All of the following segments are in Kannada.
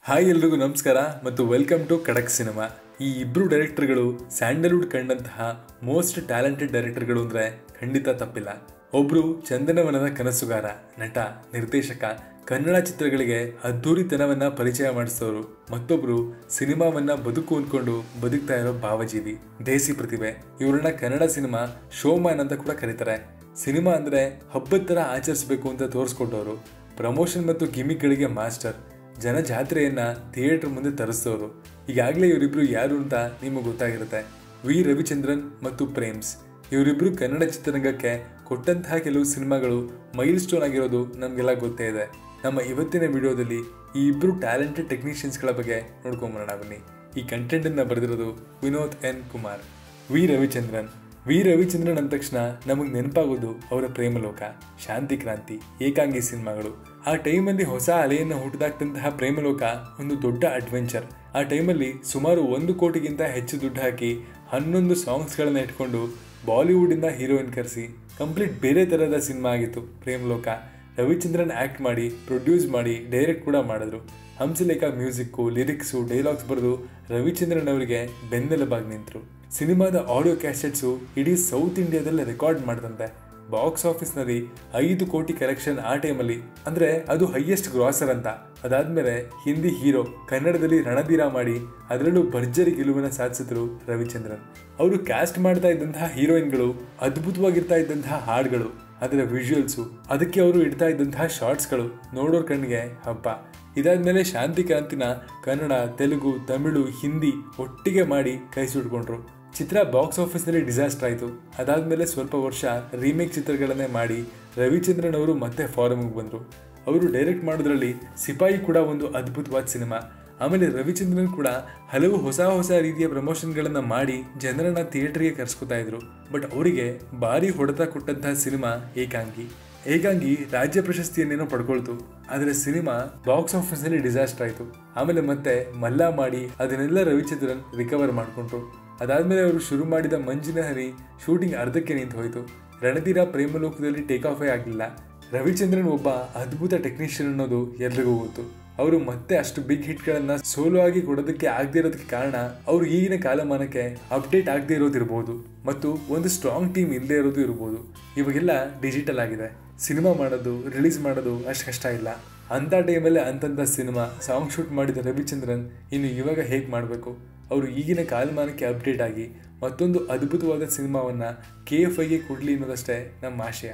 ಹಾಯ್ ಎಲ್ರಿಗೂ ನಮಸ್ಕಾರ ಮತ್ತು ವೆಲ್ಕಮ್ ಟು ಕಡಕ್ ಸಿನಿಮಾ. ಈ ಇಬ್ಬರು ಡೈರೆಕ್ಟರ್ಗಳು ಸ್ಯಾಂಡಲ್ವುಡ್ ಕಂಡಂತಹ ಮೋಸ್ಟ್ ಟ್ಯಾಲೆಂಟೆಡ್ ಡೈರೆಕ್ಟರ್ಗಳು ಅಂದರೆ ಖಂಡಿತ ತಪ್ಪಿಲ್ಲ. ಒಬ್ರು ಚಂದನವನದ ಕನಸುಗಾರ, ನಟ, ನಿರ್ದೇಶಕ, ಕನ್ನಡ ಚಿತ್ರಗಳಿಗೆ ಅದ್ಧೂರಿತನವನ್ನ ಪರಿಚಯ ಮಾಡಿಸೋರು. ಮತ್ತೊಬ್ರು ಸಿನಿಮಾವನ್ನ ಬದುಕು ಅಂದ್ಕೊಂಡು ಬದುಕ್ತಾ ಇರೋ ಭಾವಜೀವಿ, ದೇಸಿ ಪ್ರತಿಭೆ. ಇವ್ರನ್ನ ಕನ್ನಡ ಸಿನಿಮಾ ಶೋಮ್ಯಾನ್ ಅಂತ ಕೂಡ ಕರೀತಾರೆ. ಸಿನಿಮಾ ಅಂದ್ರೆ ಹಬ್ಬದ ತರ ಆಚರಿಸಬೇಕು ಅಂತ ತೋರಿಸ್ಕೊಟ್ಟವರು, ಪ್ರಮೋಷನ್ ಮತ್ತು ಗಿಮಿಕ್ಗಳಿಗೆ ಮಾಸ್ಟರ್, ಜನ ಜಾತ್ರೆಯನ್ನ ಥಿಯೇಟರ್ ಮುಂದೆ ತರಿಸೋರು. ಈಗಾಗಲೇ ಇವರಿಬ್ರು ಯಾರು ಅಂತ ನಿಮಗೆ ಗೊತ್ತಾಗಿರುತ್ತೆ. ವಿ ರವಿಚಂದ್ರನ್ ಮತ್ತು ಪ್ರೇಮ್ಸ್. ಇವರಿಬ್ರು ಕನ್ನಡ ಚಿತ್ರರಂಗಕ್ಕೆ ಕೊಟ್ಟಂತಹ ಕೆಲವು ಸಿನಿಮಾಗಳು ಮೈಲ್ ಸ್ಟೋನ್ ಆಗಿರೋದು ನಮಗೆಲ್ಲ ಗೊತ್ತೇ ಇದೆ. ನಮ್ಮ ಇವತ್ತಿನ ವಿಡಿಯೋದಲ್ಲಿ ಈ ಇಬ್ರು ಟ್ಯಾಲೆಂಟೆಡ್ ಟೆಕ್ನಿಷಿಯನ್ಸ್ಗಳ ಬಗ್ಗೆ ನೋಡ್ಕೊಂಬರೋಣ ಬನ್ನಿ. ಈ ಕಂಟೆಂಟ್ ಅನ್ನ ಬರೆದಿರೋದು ವಿನೋದ್ ಎನ್ ಕುಮಾರ್. ವಿ ರವಿಚಂದ್ರನ್ ಅಂದ ತಕ್ಷಣ ನಮಗೆ ನೆನಪಾಗೋದು ಅವರ ಪ್ರೇಮಲೋಕ, ಶಾಂತಿ ಕ್ರಾಂತಿ, ಏಕಾಂಗಿ ಸಿನಿಮಾಗಳು. ಆ ಟೈಮಲ್ಲಿ ಹೊಸ ಅಲೆಯನ್ನು ಹುಟ್ಟುದಾಕ್ತಂತಹ ಪ್ರೇಮಲೋಕ ಒಂದು ದೊಡ್ಡ ಅಡ್ವೆಂಚರ್. ಆ ಟೈಮಲ್ಲಿ ಸುಮಾರು 1 ಕೋಟಿಗಿಂತ ಹೆಚ್ಚು ದುಡ್ಡು ಹಾಕಿ 11 ಸಾಂಗ್ಸ್ಗಳನ್ನ ಇಟ್ಕೊಂಡು ಬಾಲಿವುಡ್ ಇಂದ ಹೀರೋಯಿನ್ ಕರೆಸಿ ಕಂಪ್ಲೀಟ್ ಬೇರೆ ತರಹದ ಸಿನಿಮಾ ಆಗಿತ್ತು ಪ್ರೇಮಲೋಕ. ರವಿಚಂದ್ರನ್ ಆಕ್ಟ್ ಮಾಡಿ, ಪ್ರೊಡ್ಯೂಸ್ ಮಾಡಿ, ಡೈರೆಕ್ಟ್ ಕೂಡ ಮಾಡಿದ್ರು. ಹಂಸಲೇಖ ಮ್ಯೂಸಿಕ್ಕು, ಲಿರಿಕ್ಸು, ಡೈಲಾಗ್ಸ್ ಬರೆದು ರವಿಚಂದ್ರನ್ ಅವರಿಗೆ ಬೆನ್ನೆಲುಬಾಗಿ ನಿಂತರು. ಸಿನಿಮಾದ ಆಡಿಯೋ ಕ್ಯಾಸೆಟ್ಸು ಇಡೀ ಸೌತ್ ಇಂಡಿಯಾದಲ್ಲಿ ರೆಕಾರ್ಡ್ ಮಾಡಿದಂತೆ. ಬಾಕ್ಸ್ ಆಫೀಸ್ನಲ್ಲಿ 5 ಕೋಟಿ ಕಲೆಕ್ಷನ್ ಆ ಟೈಮಲ್ಲಿ, ಅಂದ್ರೆ ಅದು ಹೈಯೆಸ್ಟ್ ಗ್ರಾಸರ್ ಅಂತ. ಅದಾದ್ಮೇಲೆ ಹಿಂದಿ ಹೀರೋ, ಕನ್ನಡದಲ್ಲಿ ರಣಧೀರ ಮಾಡಿ ಅದರಲ್ಲೂ ಭರ್ಜರಿ ಗೆಲುವನ್ನು ಸಾಧಿಸಿದ್ರು ರವಿಚಂದ್ರನ್. ಅವರು ಕ್ಯಾಸ್ಟ್ ಮಾಡ್ತಾ ಇದ್ದಂತಹ ಹೀರೋಯಿನ್ಗಳು, ಅದ್ಭುತವಾಗಿರ್ತಾ ಇದ್ದಂತಹ ಹಾಡುಗಳು, ಅದರ ವಿಜುವಲ್ಸು, ಅದಕ್ಕೆ ಅವರು ಇಡ್ತಾ ಇದ್ದಂತಹ ಶಾರ್ಟ್ಸ್ಗಳು ನೋಡೋರ್ ಕಣ್ಣಿಗೆ ಹಬ್ಬ. ಇದಾದ್ಮೇಲೆ ಶಾಂತಿ ಕ್ರಾಂತಿನ ಕನ್ನಡ, ತೆಲುಗು, ತಮಿಳು, ಹಿಂದಿ ಒಟ್ಟಿಗೆ ಮಾಡಿ ಕೈ ಸುಟ್ಕೊಂಡ್ರು. ಚಿತ್ರ ಬಾಕ್ಸ್ ಆಫೀಸ್ನಲ್ಲಿ ಡಿಸಾಸ್ಟರ್ ಆಯಿತು. ಅದಾದ್ಮೇಲೆ ಸ್ವಲ್ಪ ವರ್ಷ ರೀಮೇಕ್ ಚಿತ್ರಗಳನ್ನೇ ಮಾಡಿ ರವಿಚಂದ್ರನ್ ಅವರು ಮತ್ತೆ ಫಾರಮ್ಗೆ ಬಂದರು. ಅವರು ಡೈರೆಕ್ಟ್ ಮಾಡೋದ್ರಲ್ಲಿ ಸಿಪಾಯಿ ಕೂಡ ಒಂದು ಅದ್ಭುತವಾದ ಸಿನಿಮಾ. ಆಮೇಲೆ ರವಿಚಂದ್ರನ್ ಕೂಡ ಹಲವು ಹೊಸ ರೀತಿಯ ಪ್ರಮೋಷನ್ಗಳನ್ನು ಮಾಡಿ ಜನರನ್ನ ಥಿಯೇಟರ್ಗೆ ಕರ್ಸ್ಕೊತಾ ಇದ್ರು. ಬಟ್ ಅವರಿಗೆ ಭಾರಿ ಹೊಡೆತ ಕೊಟ್ಟಂತಹ ಸಿನಿಮಾ ಏಕಾಂಗಿ ರಾಜ್ಯ ಪ್ರಶಸ್ತಿಯನ್ನೇನೋ ಪಡ್ಕೊಳ್ತು. ಆದರೆ ಸಿನಿಮಾ ಬಾಕ್ಸ್ ಆಫೀಸ್ನಲ್ಲಿ ಡಿಸಾಸ್ಟರ್ ಆಯಿತು. ಆಮೇಲೆ ಮತ್ತೆ ಮಲ್ಲ ಮಾಡಿ ಅದನ್ನೆಲ್ಲ ರವಿಚಂದ್ರನ್ ರಿಕವರ್ ಮಾಡಿಕೊಂಡ್ರು. ಅದಾದ್ಮೇಲೆ ಅವರು ಶುರು ಮಾಡಿದ ಮಂಜಿನ ಹರಿ ಶೂಟಿಂಗ್ ಅರ್ಧಕ್ಕೆ ನಿಂತು ಹೋಯಿತು. ರಣಧೀರ ಪ್ರೇಮಲೋಕದಲ್ಲಿ ಟೇಕ್ ಆಫೇ ಆಗಲಿಲ್ಲ. ರವಿಚಂದ್ರನ್ ಒಬ್ಬ ಅದ್ಭುತ ಟೆಕ್ನಿಷಿಯನ್ ಅನ್ನೋದು ಎಲ್ರಿಗೂ ಗೊತ್ತು. ಅವರು ಮತ್ತೆ ಅಷ್ಟು ಬಿಗ್ ಹಿಟ್ಗಳನ್ನ ಸೋಲೋ ಆಗಿ ಕೊಡೋದಕ್ಕೆ ಆಗದೆ ಇರೋದಕ್ಕೆ ಕಾರಣ ಅವರು ಈಗಿನ ಕಾಲಮಾನಕ್ಕೆ ಅಪ್ಡೇಟ್ ಆಗದೆ ಇರೋದಿರ್ಬೋದು, ಮತ್ತು ಒಂದು ಸ್ಟ್ರಾಂಗ್ ಟೀಮ್ ಇಲ್ಲದೆ ಇರೋದು ಇರ್ಬೋದು. ಇವಾಗೆಲ್ಲ ಡಿಜಿಟಲ್ ಆಗಿದೆ. ಸಿನಿಮಾ ಮಾಡೋದು, ರಿಲೀಸ್ ಮಾಡೋದು ಅಷ್ಟು ಕಷ್ಟ ಇಲ್ಲ. ಅಂಥ ಟೈಮಲ್ಲೇ ಅಂತಂಥ ಸಿನಿಮಾ ಸಾಂಗ್ ಶೂಟ್ ಮಾಡಿದ ರವಿಚಂದ್ರನ್ ಇನ್ನು ಇವಾಗ ಹೇಗೆ ಮಾಡಬೇಕು? ಅವರು ಈಗಿನ ಕಾಲಮಾನಕ್ಕೆ ಅಪ್ಡೇಟ್ ಆಗಿ ಮತ್ತೊಂದು ಅದ್ಭುತವಾದ ಸಿನಿಮಾವನ್ನ KFIಗೆ ಕೊಡಲಿ ಅನ್ನೋದಷ್ಟೇ ನಮ್ಮ ಆಶಯ.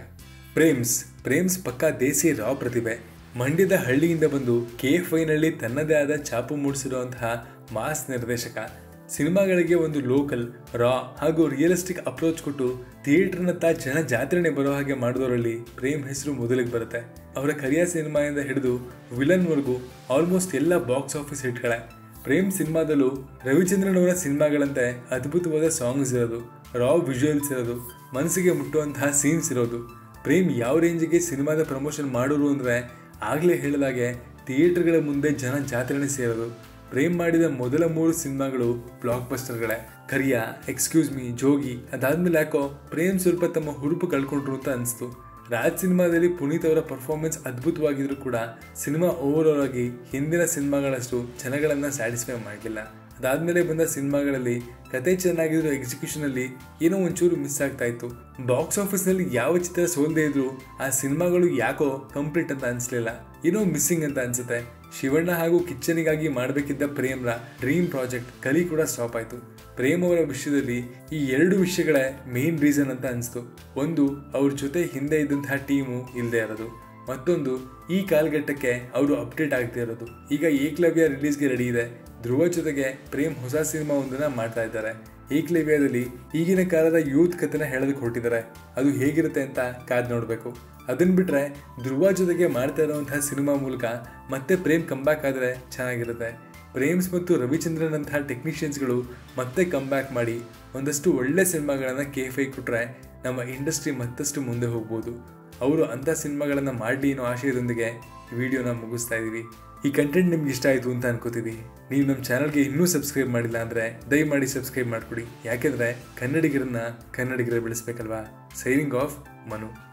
ಪ್ರೇಮ್ಸ್ ಪಕ್ಕಾ ದೇಸಿ ರಾ ಪ್ರತಿಭೆ. ಮಂಡ್ಯದ ಹಳ್ಳಿಯಿಂದ ಬಂದು KFIನಲ್ಲಿ ತನ್ನದೇ ಆದ ಛಾಪು ಮೂಡಿಸಿರುವಂತಹ ಮಾಸ್ ನಿರ್ದೇಶಕ. ಸಿನಿಮಾಗಳಿಗೆ ಒಂದು ಲೋಕಲ್, ರಾ ಹಾಗೂ ರಿಯಲಿಸ್ಟಿಕ್ ಅಪ್ರೋಚ್ ಕೊಟ್ಟು ಥಿಯೇಟರ್ನತ್ತ ಜನ ಜಾತ್ರೆನೇ ಬರೋ ಹಾಗೆ ಮಾಡಿದವರಲ್ಲಿ ಪ್ರೇಮ್ ಹೆಸರು ಮೊದಲಿಗೆ ಬರುತ್ತೆ. ಅವರ ಕರಿಯ ಸಿನಿಮಾಯಿಂದ ಹಿಡಿದು ವಿಲನ್ವರೆಗೂ ಆಲ್ಮೋಸ್ಟ್ ಎಲ್ಲ ಬಾಕ್ಸ್ ಆಫೀಸ್ ಹಿಟ್ಗಳೇ. ಪ್ರೇಮ್ ಸಿನಿಮಾದಲ್ಲೂ ರವಿಚಂದ್ರನ್ ಅವರ ಸಿನಿಮಾಗಳಂತೆ ಅದ್ಭುತವಾದ ಸಾಂಗ್ಸ್ ಇರೋದು, ರಾ ವಿಜುವಲ್ಸ್ ಇರೋದು, ಮನಸ್ಸಿಗೆ ಮುಟ್ಟುವಂತಹ ಸೀನ್ಸ್ ಇರೋದು. ಪ್ರೇಮ್ ಯಾವ ರೇಂಜಿಗೆ ಸಿನಿಮಾದ ಪ್ರಮೋಷನ್ ಮಾಡೋರು ಅಂದರೆ ಆಗಲೇ ಹೇಳಿದಾಗೆ ಥಿಯೇಟರ್ಗಳ ಮುಂದೆ ಜನ ಜಾತ್ರೆನೇ ಸೇರೋದು. ಪ್ರೇಮ್ ಮಾಡಿದ ಮೊದಲ 3 ಸಿನಿಮಾಗಳು ಬ್ಲಾಕ್ ಬಸ್ಟರ್ಗಳೇ. Kariya, excuse me, Jogi. ಅದಾದ್ಮೇಲೆ ಯಾಕೋ ಪ್ರೇಮ್ ಸ್ವಲ್ಪ ತಮ್ಮ ಹುರುಪು ಕಳ್ಕೊಂಡ್ರು ಅಂತ ಅನಿಸ್ತು. ರಾಜ್ ಸಿನಿಮಾದಲ್ಲಿ ಪುನೀತ್ ಅವರ ಪರ್ಫಾರ್ಮೆನ್ಸ್ ಅದ್ಭುತವಾಗಿದ್ರು ಕೂಡ ಸಿನಿಮಾ ಓವರ್ ಆಲ್ ಆಗಿ ಹಿಂದಿನ ಸಿನಿಮಾಗಳಷ್ಟು ಜನಗಳನ್ನ ಸ್ಯಾಟಿಸ್ಫೈ ಮಾಡಲಿಲ್ಲ. ಅದಾದ್ಮೇಲೆ ಬಂದ ಸಿನಿಮಾಗಳಲ್ಲಿ ಕತೆ ಚೆನ್ನಾಗಿದ್ರು, ಎಕ್ಸಿಕ್ಯೂಷನ್ ಅಲ್ಲಿ ಏನೋ ಒಂಚೂರು ಮಿಸ್ ಆಗ್ತಾ ಇತ್ತು. ಬಾಕ್ಸ್ ಆಫೀಸ್ ನಲ್ಲಿ ಯಾವ ಚಿತ್ರ ಸೋಲ್ದೇ ಇದ್ರು ಆ ಸಿನಿಮಾಗಳು ಯಾಕೋ ಕಂಪ್ಲೀಟ್ ಅಂತ ಅನ್ಸ್ಲಿಲ್ಲ, ಏನೋ ಮಿಸ್ಸಿಂಗ್ ಅಂತ ಅನ್ಸುತ್ತೆ. ಶಿವಣ್ಣ ಹಾಗೂ ಕಿಚ್ಚನಿಗಾಗಿ ಮಾಡಬೇಕಿದ್ದ ಪ್ರೇಮ್ರ ಡ್ರೀಮ್ ಪ್ರಾಜೆಕ್ಟ್ ಕಲಿ ಕೂಡ ಸ್ಟಾಪ್ ಆಯ್ತು. ಪ್ರೇಮ್ ಅವರ ವಿಷಯದಲ್ಲಿ ಈ 2 ವಿಷಯಗಳೇ ಮೇನ್ ರೀಸನ್ ಅಂತ ಅನಿಸ್ತು. ಒಂದು, ಅವ್ರ ಜೊತೆ ಹಿಂದೆ ಇದ್ದಂತಹ ಟೀಮು ಇಲ್ಲದೆ ಇರೋದು. ಮತ್ತೊಂದು, ಈ ಕಾಲಘಟ್ಟಕ್ಕೆ ಅವರು ಅಪ್ಡೇಟ್ ಆಗದೆ ಇರೋದು. ಈಗ ಏಕಲವ್ಯ ರಿಲೀಸ್ಗೆ ರೆಡಿ ಇದೆ. ಧ್ರುವ ಜೊತೆಗೆ ಪ್ರೇಮ್ ಹೊಸ ಸಿನಿಮಾ ಒಂದನ್ನ ಮಾಡ್ತಾ ಇದ್ದಾರೆ. ಏಕಲವ್ಯದಲ್ಲಿ ಈಗಿನ ಕಾಲದ ಯೂತ್ ಕಥೆನ ಹೇಳೋದಕ್ಕೆ ಹೊರಟಿದ್ದಾರೆ. ಅದು ಹೇಗಿರುತ್ತೆ ಅಂತ ಕಾದ್ ನೋಡಬೇಕು. ಅದನ್ನ ಬಿಟ್ರೆ ಧ್ರುವ ಜೊತೆಗೆ ಮಾಡ್ತಾ ಇರುವಂತಹ ಸಿನಿಮಾ ಮೂಲಕ ಮತ್ತೆ ಪ್ರೇಮ್ ಕಂಬ್ಯಾಕ್ ಆದರೆ ಚೆನ್ನಾಗಿರುತ್ತೆ. ಪ್ರೇಮ್ಸ್ ಮತ್ತು ರವಿಚಂದ್ರನ್ ಅಂತಹ ಟೆಕ್ನಿಷಿಯನ್ಸ್ಗಳು ಮತ್ತೆ ಕಂಬ್ಯಾಕ್ ಮಾಡಿ ಒಂದಷ್ಟು ಒಳ್ಳೆ ಸಿನಿಮಾಗಳನ್ನು KFI ಕೊಟ್ಟರೆ ನಮ್ಮ ಇಂಡಸ್ಟ್ರಿ ಮತ್ತಷ್ಟು ಮುಂದೆ ಹೋಗ್ಬೋದು. ಅವರು ಅಂಥ ಸಿನಿಮಾಗಳನ್ನು ಮಾಡಲಿ ಅನ್ನೋ ಆಶಯದೊಂದಿಗೆ ಈ ವಿಡಿಯೋನ ಮುಗಿಸ್ತಾ ಇದ್ದೀವಿ. ಈ ಕಂಟೆಂಟ್ ನಿಮ್ಗೆ ಇಷ್ಟ ಆಯಿತು ಅಂತ ಅನ್ಕೋತೀವಿ. ನೀವು ನಮ್ಮ ಚಾನಲ್ಗೆ ಇನ್ನೂ ಸಬ್ಸ್ಕ್ರೈಬ್ ಮಾಡಿಲ್ಲ ಅಂದರೆ ದಯಮಾಡಿ ಸಬ್ಸ್ಕ್ರೈಬ್ ಮಾಡಿಕೊಡಿ. ಯಾಕೆಂದರೆ ಕನ್ನಡಿಗರೇ ಬೆಳೆಸ್ಬೇಕಲ್ವಾ. Signing off, Manu.